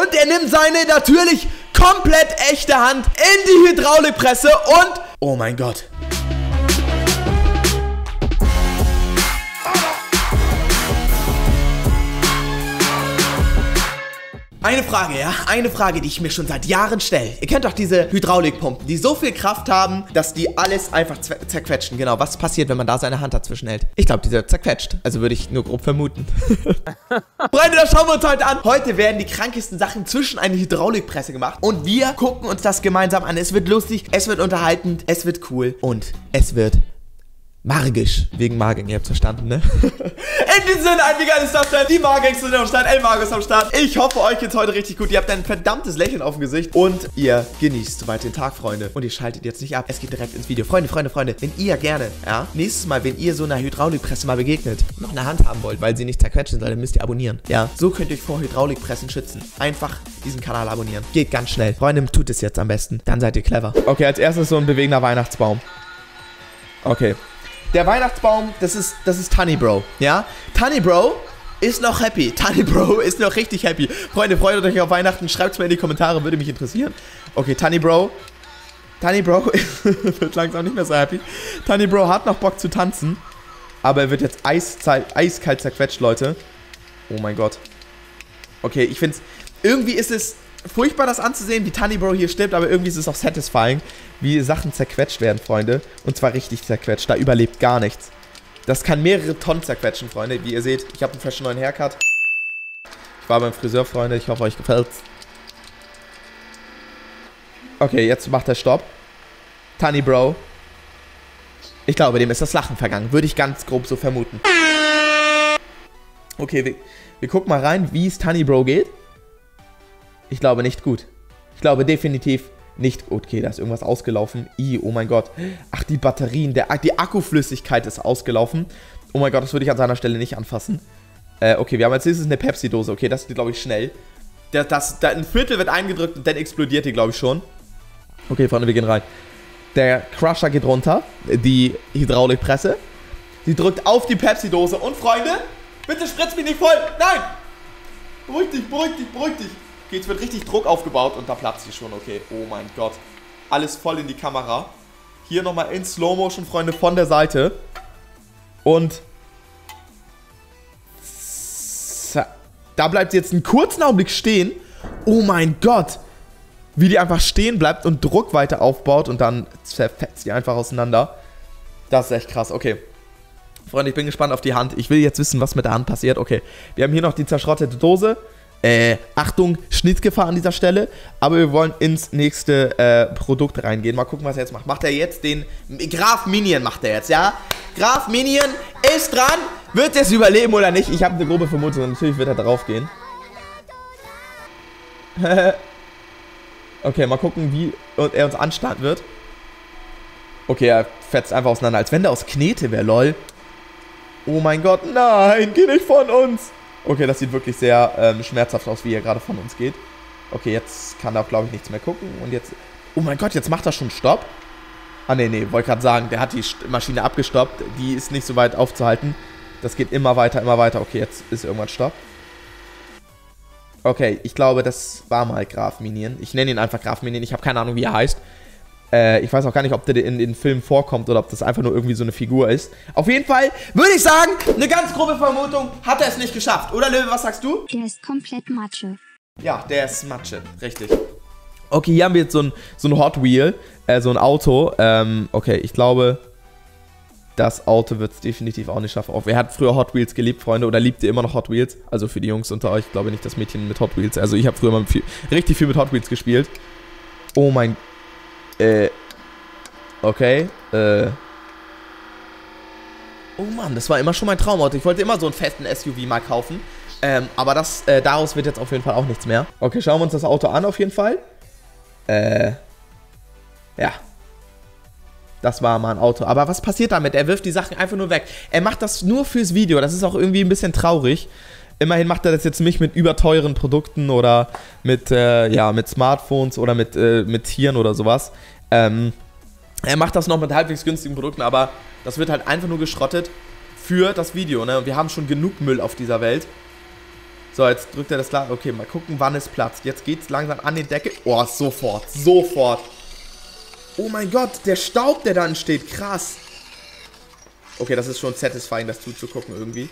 Und er nimmt seine natürlich komplett echte Hand in die Hydraulikpresse und... Oh mein Gott. Eine Frage, ja? Eine Frage, die ich mir schon seit Jahren stelle. Ihr kennt doch diese Hydraulikpumpen, die so viel Kraft haben, dass die alles einfach zerquetschen. Genau, was passiert, wenn man da seine Hand dazwischen hält? Ich glaube, dieser zerquetscht. Also würde ich nur grob vermuten. Freunde, das schauen wir uns heute an. Heute werden die krankesten Sachen zwischen eine Hydraulikpresse gemacht. Und wir gucken uns das gemeinsam an. Es wird lustig, es wird unterhaltend, es wird cool und es wird... magisch. Wegen Magen, ihr habt verstanden, ne? In diesem Sinne, wie geil ist das denn? Die Magen sind am Start, El-Mago ist am Start. Ich hoffe, euch geht's heute richtig gut. Ihr habt ein verdammtes Lächeln auf dem Gesicht. Und ihr genießt soweit den Tag, Freunde. Und ihr schaltet jetzt nicht ab. Es geht direkt ins Video. Freunde, wenn ihr gerne, ja, nächstes Mal, wenn ihr so einer Hydraulikpresse mal begegnet, noch eine Hand haben wollt, weil sie nicht zerquetschen soll, dann müsst ihr abonnieren. Ja, so könnt ihr euch vor Hydraulikpressen schützen. Einfach diesen Kanal abonnieren. Geht ganz schnell. Freunde, tut es jetzt am besten. Dann seid ihr clever. Okay, als erstes so ein bewegender Weihnachtsbaum. Okay. Der Weihnachtsbaum, das ist Tunnybro, ja? Tunnybro ist noch happy. Tunnybro ist noch richtig happy. Freunde, freut euch auf Weihnachten. Schreibt es mir in die Kommentare, würde mich interessieren. Okay, Tunnybro wird langsam nicht mehr so happy. Tunnybro hat noch Bock zu tanzen. Aber er wird jetzt eiskalt zerquetscht, Leute. Oh mein Gott. Okay, ich finde es... Irgendwie ist es furchtbar, das anzusehen, wie Tunnybro hier stirbt, aber irgendwie ist es auch satisfying, wie Sachen zerquetscht werden, Freunde. Und zwar richtig zerquetscht. Da überlebt gar nichts. Das kann mehrere Tonnen zerquetschen, Freunde. Wie ihr seht, ich habe einen frischen neuen Haircut. Ich war beim Friseur, Freunde. Ich hoffe, euch gefällt's. Okay, jetzt macht er Stopp. Tunnybro. Ich glaube, dem ist das Lachen vergangen. Würde ich ganz grob so vermuten. Okay, wir gucken mal rein, wie es Tunnybro geht. Ich glaube nicht gut. Ich glaube definitiv nicht gut. Okay, da ist irgendwas ausgelaufen. Oh mein Gott. Ach, die Batterien. Die Akkuflüssigkeit ist ausgelaufen. Oh mein Gott, das würde ich an seiner Stelle nicht anfassen. Okay, wir haben als nächstes eine Pepsi-Dose. Okay, das geht, glaube ich, schnell. Ein Viertel wird eingedrückt und dann explodiert die, glaube ich, schon. Okay, Freunde, wir gehen rein. Der Crusher geht runter. Die Hydraulikpresse. Sie drückt auf die Pepsi-Dose. Und, Freunde, bitte spritzt mich nicht voll. Nein! Beruhig dich, beruhig dich, beruhig dich. Okay, jetzt wird richtig Druck aufgebaut und da platzt sie schon, okay. Oh mein Gott. Alles voll in die Kamera. Hier nochmal in Slow Motion, Freunde, von der Seite. Und da bleibt sie jetzt einen kurzen Augenblick stehen. Oh mein Gott. Wie die einfach stehen bleibt und Druck weiter aufbaut und dann zerfetzt sie einfach auseinander. Das ist echt krass, okay. Freunde, ich bin gespannt auf die Hand. Ich will jetzt wissen, was mit der Hand passiert. Okay, wir haben hier noch die zerschrottete Dose. Achtung, Schnittgefahr an dieser Stelle. Aber wir wollen ins nächste Produkt reingehen. Mal gucken, was er jetzt macht. Macht er jetzt den... Graf Minion macht er jetzt, ja? Graf Minion ist dran. Wird er es überleben oder nicht? Ich habe eine grobe Vermutung. Natürlich wird er drauf gehen. Okay, mal gucken, wie er uns anstarren wird. Okay, er fetzt einfach auseinander. Als wenn der aus Knete wäre, lol. Oh mein Gott, nein, geh nicht von uns. Okay, das sieht wirklich sehr schmerzhaft aus, wie er gerade von uns geht. Okay, jetzt kann er auch, glaube ich, nichts mehr gucken. Und jetzt... Oh mein Gott, jetzt macht er schon Stopp. Ah, nee, wollte gerade sagen, der hat die Maschine abgestoppt. Die ist nicht so weit aufzuhalten. Das geht immer weiter, immer weiter. Okay, jetzt ist irgendwann Stopp. Okay, ich glaube, das war mal Graf Minion. Ich nenne ihn einfach Graf Minion. Ich habe keine Ahnung, wie er heißt. Ich weiß auch gar nicht, ob der in den Filmen vorkommt oder ob das einfach nur irgendwie so eine Figur ist. Auf jeden Fall würde ich sagen, eine ganz grobe Vermutung, hat er es nicht geschafft. Oder, Löwe, was sagst du? Der ist komplett Matsche. Ja, der ist Matsche, richtig. Okay, hier haben wir jetzt so ein Hot Wheel, so ein Auto. Okay, ich glaube, das Auto wird es definitiv auch nicht schaffen. Auch wer hat früher Hot Wheels geliebt, Freunde? Oder liebt ihr immer noch Hot Wheels? Also für die Jungs unter euch, ich glaube nicht das Mädchen mit Hot Wheels. Also ich habe früher mal richtig viel mit Hot Wheels gespielt. Oh mein... Okay, Oh Mann, das war immer schon mein Traumauto. Ich wollte immer so einen fetten SUV mal kaufen. Aber daraus wird jetzt auf jeden Fall auch nichts mehr. Okay, schauen wir uns das Auto an auf jeden Fall. Ja. Das war mal ein Auto. Aber was passiert damit? Er wirft die Sachen einfach nur weg. Er macht das nur fürs Video. Das ist auch irgendwie ein bisschen traurig. Immerhin macht er das jetzt nicht mit überteuren Produkten oder mit Smartphones oder mit Tieren oder sowas. Er macht das noch mit halbwegs günstigen Produkten, aber das wird halt einfach nur geschrottet für das Video, ne? Und wir haben schon genug Müll auf dieser Welt. So, jetzt drückt er das Glas. Okay, mal gucken, wann es platzt. Jetzt geht's langsam an den Deckel. Oh, sofort. Sofort. Oh mein Gott, der Staub, der da entsteht. Krass. Okay, das ist schon satisfying, das zuzugucken irgendwie.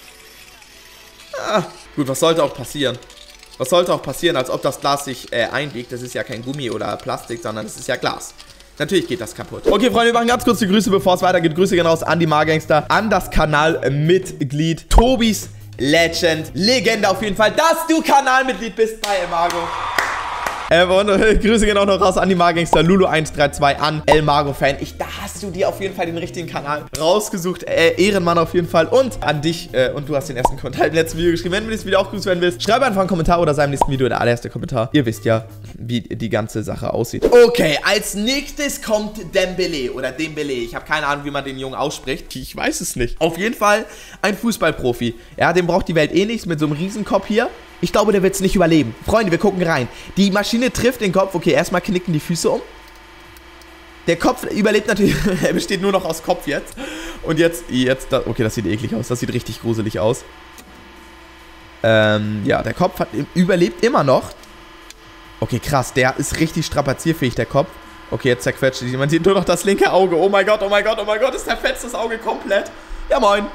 Ah, gut, was sollte auch passieren? Was sollte auch passieren, als ob das Glas sich einbiegt? Das ist ja kein Gummi oder Plastik, sondern es ist ja Glas. Natürlich geht das kaputt. Okay, Freunde, wir machen ganz kurz die Grüße, bevor es weitergeht. Grüße gehen raus an die Margangster, an das Kanalmitglied Tobis Legend. Legende auf jeden Fall, dass du Kanalmitglied bist bei Elmargo. Und Grüße gehen auch noch raus an die Margangster, Lulu132, an Elmargo-Fan. Da hast du dir auf jeden Fall den richtigen Kanal rausgesucht. Ehrenmann auf jeden Fall. Und an dich, und du hast den ersten Kommentar im letzten Video geschrieben. Wenn du das Video auch grüßt werden willst, schreib einfach einen Kommentar oder sei im nächsten Video der allererste Kommentar. Ihr wisst ja, wie die ganze Sache aussieht. Okay, als nächstes kommt Dembele oder Dembele. Ich habe keine Ahnung, wie man den Jungen ausspricht. Ich weiß es nicht. Auf jeden Fall ein Fußballprofi. Ja, dem braucht die Welt eh nichts mit so einem Riesenkopf hier. Ich glaube, der wird es nicht überleben. Freunde, wir gucken rein. Die Maschine trifft den Kopf. Okay, erstmal knicken die Füße um. Der Kopf überlebt natürlich. Er besteht nur noch aus Kopf jetzt. Und jetzt okay, das sieht eklig aus. Das sieht richtig gruselig aus. Ja, der Kopf überlebt immer noch. Okay, krass. Der ist richtig strapazierfähig, der Kopf. Okay, jetzt zerquetscht die. Man sieht nur noch das linke Auge. Oh mein Gott, oh mein Gott, oh mein Gott. Es zerfetzt das Auge komplett. Ja, moin.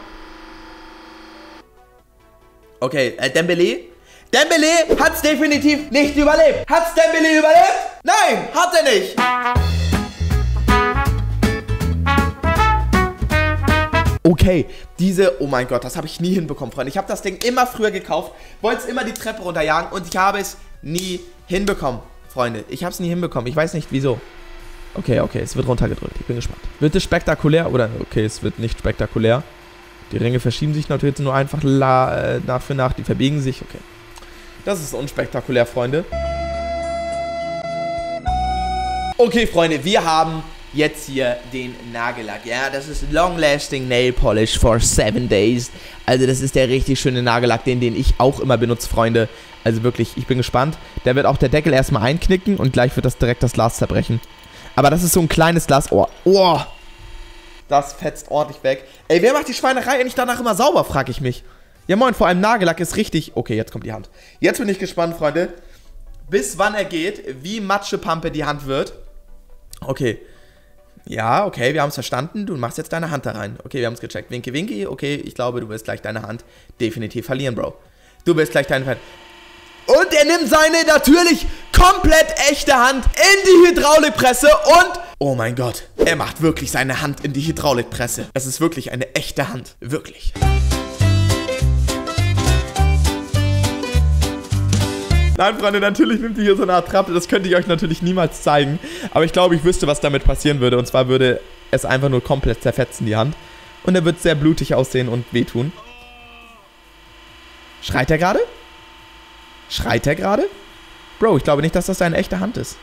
Okay, Dembele. Dembele hat's definitiv nicht überlebt. Hat's Dembele überlebt? Nein, hat er nicht. Okay, oh mein Gott, das habe ich nie hinbekommen, Freunde. Ich habe das Ding immer früher gekauft, wollte es immer die Treppe runterjagen und ich habe es nie hinbekommen, Freunde. Ich habe es nie hinbekommen, ich weiß nicht wieso. Okay, es wird runtergedrückt, ich bin gespannt. Wird es spektakulär oder, okay, es wird nicht spektakulär. Die Ringe verschieben sich natürlich nur einfach nach für nach, die verbiegen sich, okay. Das ist unspektakulär, Freunde. Okay, Freunde, wir haben jetzt hier den Nagellack. Ja, das ist Long Lasting Nail Polish for 7 Days. Also das ist der richtig schöne Nagellack, den ich auch immer benutze, Freunde. Also wirklich, ich bin gespannt. Der wird auch der Deckel erstmal einknicken und gleich wird das direkt das Glas zerbrechen. Aber das ist so ein kleines Glas. Oh. Das fetzt ordentlich weg. Ey, wer macht die Schweinerei eigentlich danach immer sauber, frage ich mich. Ja moin, vor allem Nagellack ist richtig... Okay, jetzt kommt die Hand. Jetzt bin ich gespannt, Freunde. Bis wann er geht, wie Matschepampe die Hand wird. Okay. Ja, okay, wir haben es verstanden. Du machst jetzt deine Hand da rein. Okay, wir haben es gecheckt. Winky, winky. Okay, ich glaube, du wirst gleich deine Hand definitiv verlieren, Bro. Du wirst gleich deine Hand... Und er nimmt seine natürlich komplett echte Hand in die Hydraulikpresse und... Oh mein Gott, er macht wirklich seine Hand in die Hydraulikpresse. Es ist wirklich eine echte Hand. Wirklich. Nein, Freunde, natürlich nimmt ihr hier so eine Attrappe. Das könnte ich euch natürlich niemals zeigen. Aber ich glaube, ich wüsste, was damit passieren würde. Und zwar würde es einfach nur komplett zerfetzen, die Hand. Und er wird sehr blutig aussehen und wehtun. Schreit er gerade? Schreit er gerade? Bro, ich glaube nicht, dass das seine echte Hand ist.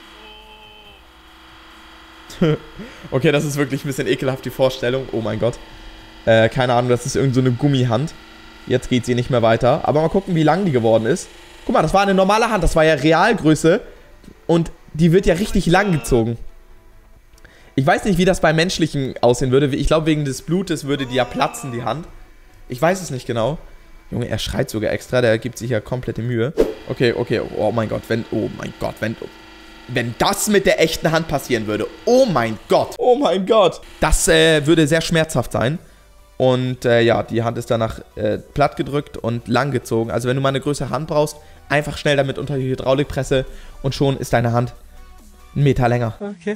Okay, das ist wirklich ein bisschen ekelhaft, die Vorstellung. Oh mein Gott. Keine Ahnung, das ist irgend so eine Gummihand. Jetzt geht sie nicht mehr weiter. Aber mal gucken, wie lang die geworden ist. Guck mal, das war eine normale Hand. Das war ja Realgröße. Und die wird ja richtig lang gezogen. Ich weiß nicht, wie das bei menschlichen aussehen würde. Ich glaube, wegen des Blutes würde die ja platzen, die Hand. Ich weiß es nicht genau. Junge, er schreit sogar extra. Der gibt sich ja komplette Mühe. Okay. Oh mein Gott, wenn das mit der echten Hand passieren würde. Oh mein Gott. Oh mein Gott. Das würde sehr schmerzhaft sein. Und ja, die Hand ist danach platt gedrückt und lang gezogen. Also wenn du mal eine größere Hand brauchst, einfach schnell damit unter die Hydraulikpresse und schon ist deine Hand 1 Meter länger. Okay.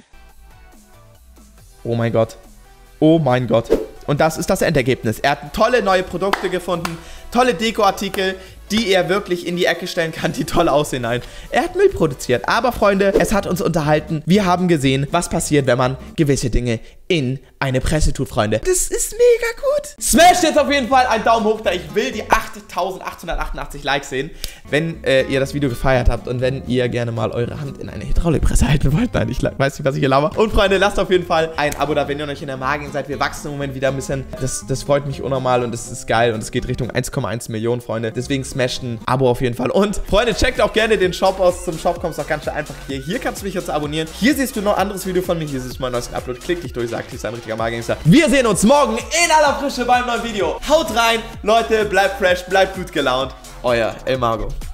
Oh mein Gott. Oh mein Gott. Und das ist das Endergebnis. Er hat tolle neue Produkte gefunden, tolle Dekoartikel, die er wirklich in die Ecke stellen kann, die toll aussehen. Nein, er hat Müll produziert. Aber Freunde, es hat uns unterhalten. Wir haben gesehen, was passiert, wenn man gewisse Dinge in eine Presse tut, Freunde. Das ist mega gut. Smash jetzt auf jeden Fall einen Daumen hoch, da ich will die 8.888 Likes sehen, wenn ihr das Video gefeiert habt und wenn ihr gerne mal eure Hand in eine Hydraulikpresse halten wollt. Nein, ich weiß nicht, was ich hier laber. Und Freunde, lasst auf jeden Fall ein Abo da, wenn ihr noch in der Magen seid. Wir wachsen im Moment wieder ein bisschen. Das freut mich unnormal und das ist geil und es geht Richtung 1,1 Millionen, Freunde. Deswegen smasht ein Abo auf jeden Fall. Und Freunde, checkt auch gerne den Shop aus. Zum Shop kommst du auch ganz schnell einfach hier. Hier kannst du mich jetzt abonnieren. Hier siehst du noch ein anderes Video von mir. Hier siehst du mein neues Upload. Klick dich durch. gesagt, ist ein richtiger Magier-Gangster. Wir sehen uns morgen in aller Frische beim neuen Video. Haut rein, Leute, bleibt fresh, bleibt gut gelaunt. Euer El Mago.